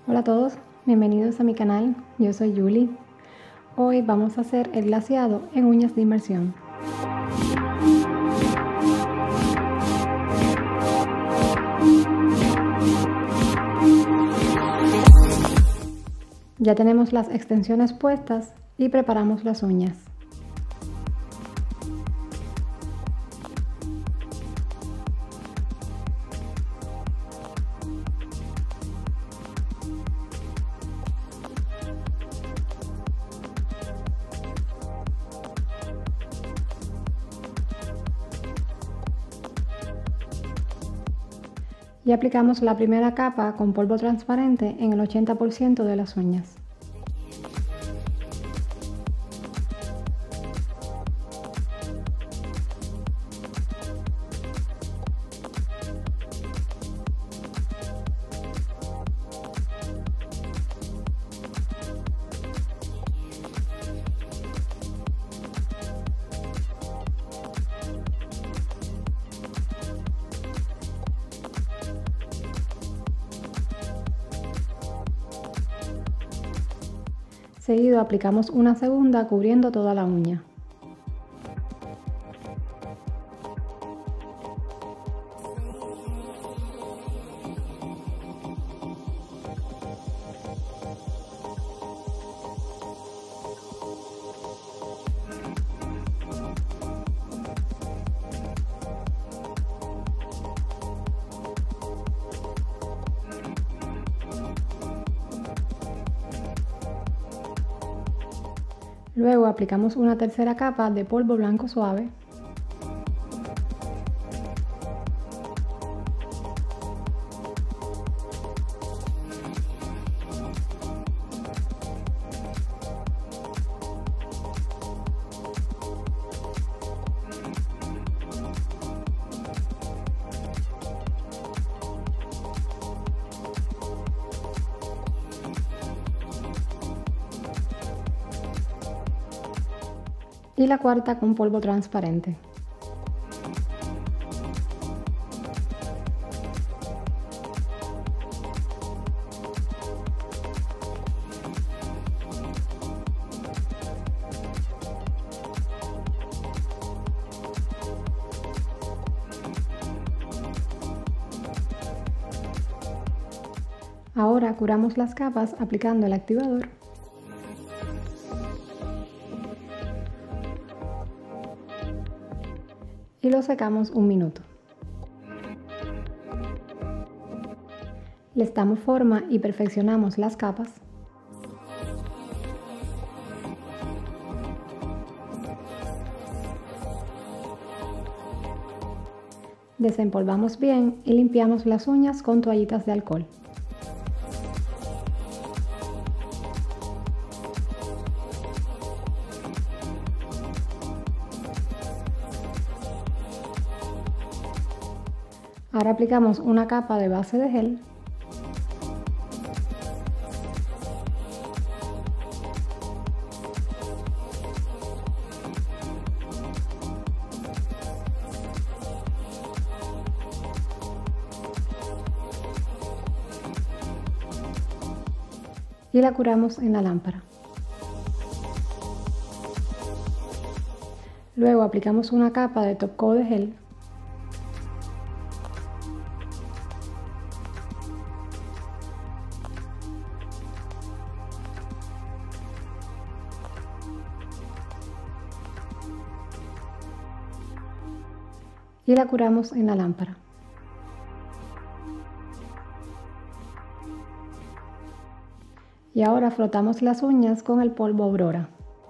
Hola a todos, bienvenidos a mi canal, yo soy Julie. Hoy vamos a hacer el glaseado en uñas de inmersión. Ya tenemos las extensiones puestas y preparamos las uñas. Y aplicamos la primera capa con polvo transparente en el 80% de las uñas. Seguido aplicamos una segunda cubriendo toda la uña. Luego aplicamos una tercera capa de polvo blanco suave. Y la cuarta con polvo transparente. Ahora curamos las capas aplicando el activador. Y lo secamos un minuto. Les damos forma y perfeccionamos las capas. Desempolvamos bien y limpiamos las uñas con toallitas de alcohol. Ahora aplicamos una capa de base de gel. Y la curamos en la lámpara. Luego aplicamos una capa de top coat de gel. Y la curamos en la lámpara. Y ahora frotamos las uñas con el polvo Aurora.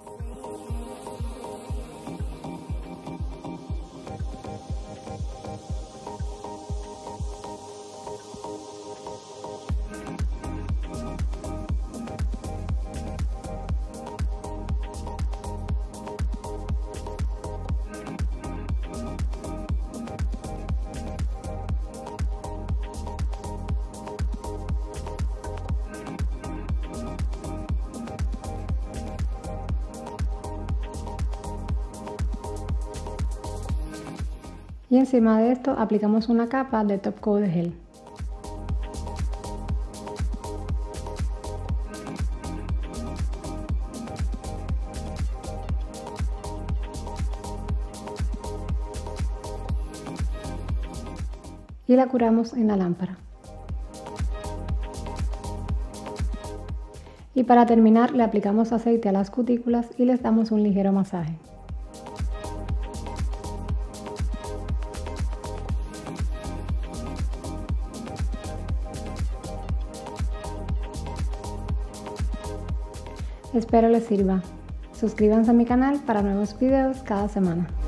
Y encima de esto aplicamos una capa de top coat de gel. y la curamos en la lámpara. Y para terminar, le aplicamos aceite a las cutículas y les damos un ligero masaje. Espero les sirva. Suscríbanse a mi canal para nuevos videos cada semana.